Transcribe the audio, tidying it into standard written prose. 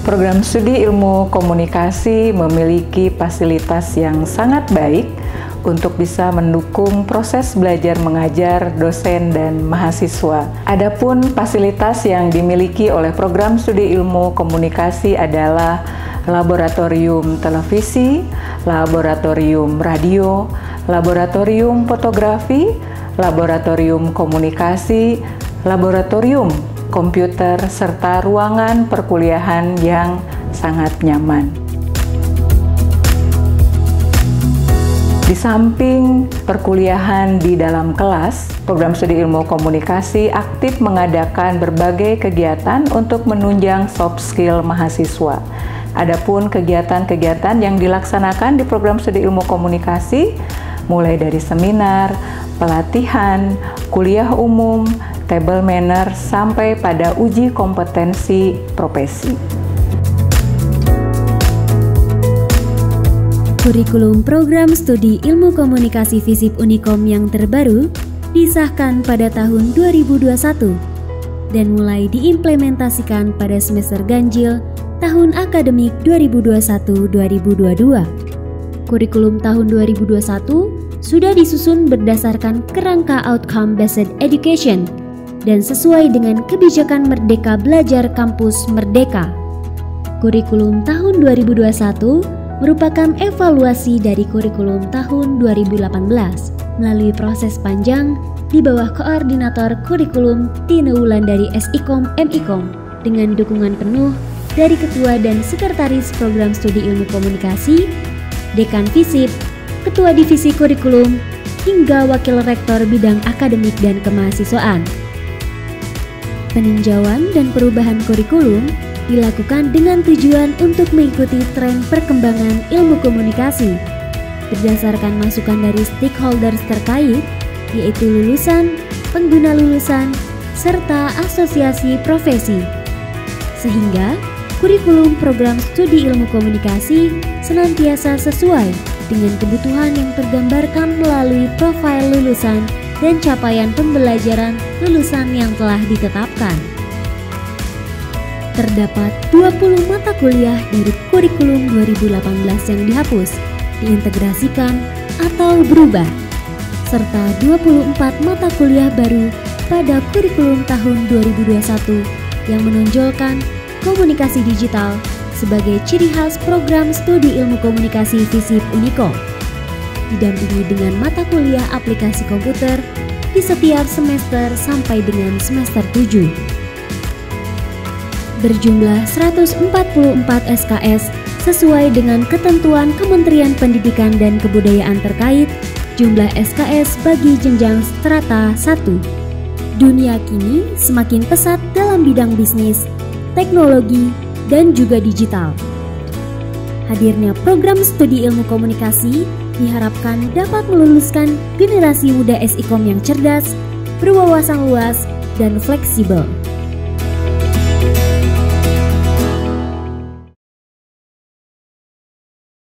Program Studi Ilmu Komunikasi memiliki fasilitas yang sangat baik untuk bisa mendukung proses belajar mengajar dosen dan mahasiswa. Adapun fasilitas yang dimiliki oleh Program Studi Ilmu Komunikasi adalah laboratorium televisi, laboratorium radio, laboratorium fotografi, laboratorium komunikasi, laboratorium komputer, serta ruangan perkuliahan yang sangat nyaman. Di samping perkuliahan di dalam kelas, Program Studi Ilmu Komunikasi aktif mengadakan berbagai kegiatan untuk menunjang soft skill mahasiswa. Adapun kegiatan-kegiatan yang dilaksanakan di Program Studi Ilmu Komunikasi mulai dari seminar, pelatihan, kuliah umum, table manner, sampai pada uji kompetensi profesi. Kurikulum Program Studi Ilmu Komunikasi FISIP Unikom yang terbaru disahkan pada tahun 2021 dan mulai diimplementasikan pada semester ganjil tahun akademik 2021-2022. Kurikulum tahun 2021 sudah disusun berdasarkan kerangka outcome based education dan sesuai dengan kebijakan Merdeka Belajar Kampus Merdeka. Kurikulum tahun 2021 merupakan evaluasi dari kurikulum tahun 2018 melalui proses panjang di bawah koordinator kurikulum Tine Wulandari SIKOM MIKOM dengan dukungan penuh dari Ketua dan Sekretaris Program Studi Ilmu Komunikasi, Dekan FISIP, Ketua Divisi Kurikulum, hingga Wakil Rektor Bidang Akademik dan Kemahasiswaan. Peninjauan dan perubahan kurikulum dilakukan dengan tujuan untuk mengikuti tren perkembangan ilmu komunikasi berdasarkan masukan dari stakeholders terkait, yaitu lulusan, pengguna lulusan, serta asosiasi profesi. Sehingga kurikulum Program Studi Ilmu Komunikasi senantiasa sesuai dengan kebutuhan yang tergambarkan melalui profil lulusan dan capaian pembelajaran lulusan yang telah ditetapkan. Terdapat 20 mata kuliah dari kurikulum 2018 yang dihapus, diintegrasikan, atau berubah, serta 24 mata kuliah baru pada kurikulum tahun 2021 yang menonjolkan komunikasi digital sebagai ciri khas Program Studi Ilmu Komunikasi FISIP Unikom, didampingi dengan mata kuliah aplikasi komputer di setiap semester sampai dengan semester 7. Berjumlah 144 SKS sesuai dengan ketentuan Kementerian Pendidikan dan Kebudayaan terkait jumlah SKS bagi jenjang strata 1. Dunia kini semakin pesat dalam bidang bisnis, teknologi, dan juga digital. Hadirnya program studi ilmu komunikasi diharapkan dapat meluluskan generasi muda SIKOM yang cerdas, berwawasan luas, dan fleksibel.